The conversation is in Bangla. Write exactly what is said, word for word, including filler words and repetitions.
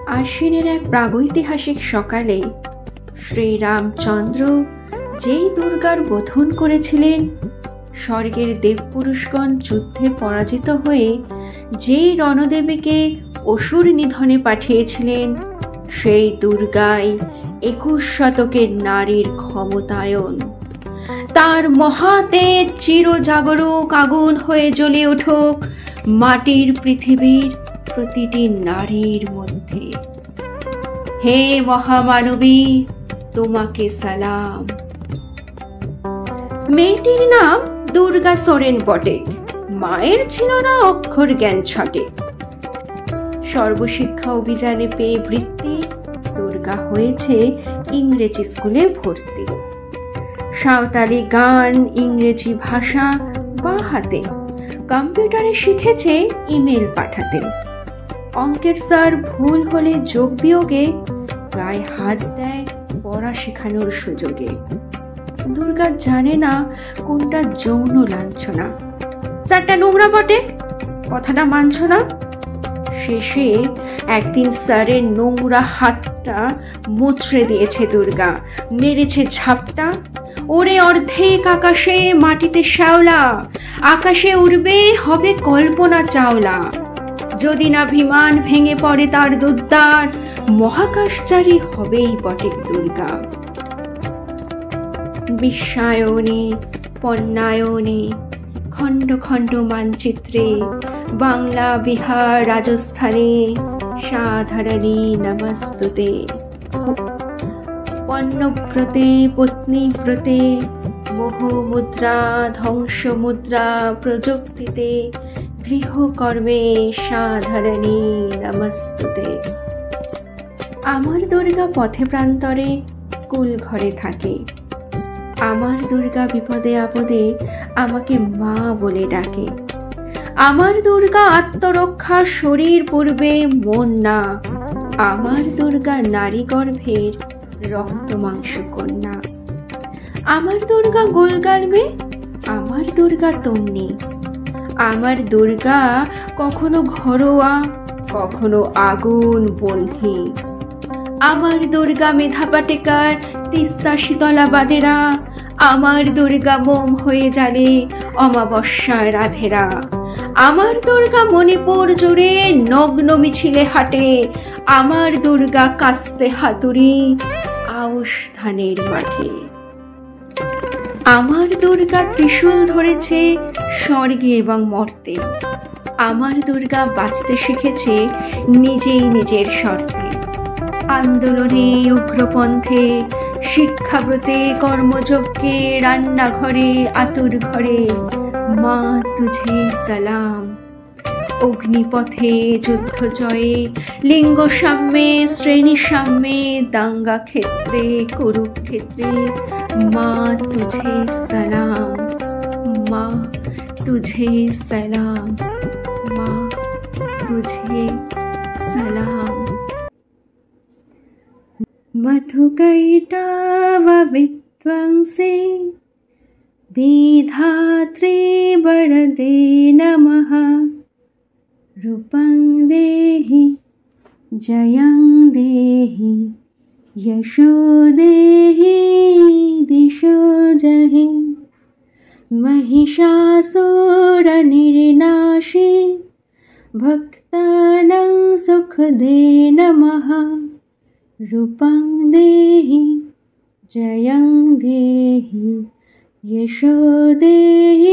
আশ্বিনের এক প্রাগৈতিহাসিক সকালে শ্রীরামচন্দ্র যেই দুর্গার বোধন করেছিলেন, স্বর্গের দেবপুরুষগণ যুদ্ধে পরাজিত হয়ে যেই রণদেবীকে অসুর নিধনে পাঠিয়েছিলেন, সেই দুর্গাই একুশ শতকের নারীর ক্ষমতায়ন। তার মহাতেজ চিরজাগরুক আগুন হয়ে জ্বলে উঠুক মাটির পৃথিবীর প্রতিটি নারীর মধ্যে। হে মহামানবী, তোমাকে সালাম। মেয়েটির নাম দুর্গা সোরেন বটে, মায়ের ছিল না অক্ষর জ্ঞান ছটে। সর্বশিক্ষা অভিযানে পেয়ে বৃত্তি দুর্গা হয়েছে ইংরেজি স্কুলে ভর্তি। সাঁওতালি গান, ইংরেজি ভাষা বা হাতে, কম্পিউটারে শিখেছে ইমেল পাঠাতে। অঙ্কের স্যার ভুল হলে যোগ বিয়োগে গায়ে হাত দেয় পড়া শেখানোর সুযোগে। দুর্গা জানে না কোনটা যৌন লাঞ্ছনা। স্যারটা নোংরা বটে, কথাটা মানছ না? শেষে একদিন স্যারের নোংরা হাতটা মোচড়ে দিয়েছে দুর্গা, মেরেছে ঝাপটা। ওরে অর্ধেক আকাশে মাটিতে শ্যাওলা, আকাশে উড়বে হবে কল্পনা চাওলা। যদি না বিমান ভেঙে পড়ে তার দুদ্দার, মহাকাশচারী হবেই বটে দুর্গা। বিশ্বায়নে, পণ্যায়নে, খণ্ড খণ্ড মানচিত্রে, বাংলা, বিহার, রাজস্থানে, সাধারণী নমস্তুতে। পণ্যব্রতে, পত্নীব্রতে, মোহমুদ্রা, ধ্বংসমুদ্রা, প্রযুক্তিতে, গৃহকর্মে, সাধারণী নমস্তুতে। আমার দুর্গা পথে প্রান্তরে স্কুল ঘরে থাকে। আমার দুর্গা বিপদে আপদে আমাকে মা বলে ডাকে। আমার দুর্গা আত্মরক্ষা শরীর পূর্বে মন না। আমার দুর্গা নারী গর্ভের রক্ত মাংস কন্যা। আমার দুর্গা গোলগালবে, আমার দুর্গা তমনি। আমার দুর্গা কখনো ঘরোয়া, কখনো আগুন বন্ধি। আমার দুর্গা মেধা পাটেকার, তিস্তা শীতলা বাদেরা। আমার দুর্গা মোম হয়ে জ্বালে অমাবস্যায় রাধেরা। আমার দুর্গা মণিপুর জুড়ে নগ্ন মিছিলে হাঁটে। আমার দুর্গা কাস্তে হাতুড়ি আউশ ধানের মাঠে। আমার দুর্গা ত্রিশূল ধরেছে স্বর্গে এবং মর্তে। আমার দুর্গা বাঁচতে শিখেছে নিজেই নিজের শর্তে। আন্দোলনে, উগ্রপন্থে, শিক্ষাব্রতে, কর্মযজ্ঞে, রান্নাঘরে, আতুর ঘরে, মা তুঝে সালাম। অগ্নিপথে, যুদ্ধ জয়ে, লিঙ্গ সাম্যে, শ্রেণী সাম্যে, দাঙ্গা ক্ষেত্রে, কুরুক্ষেত্রে, মা তুঝে সালাম। মা তুঝে সালাম, মা তুঝে সালাম। मधुकैटव विद्वंसे विधात्रे वरदे नमः। रूपं देहि, जयं देहि, यशो देहि, दिशो जहि। महिषासुरनिर्नाशे भक्तानां सुखदे नमः। रूपं देहि, जयं देहि, यशो देहि,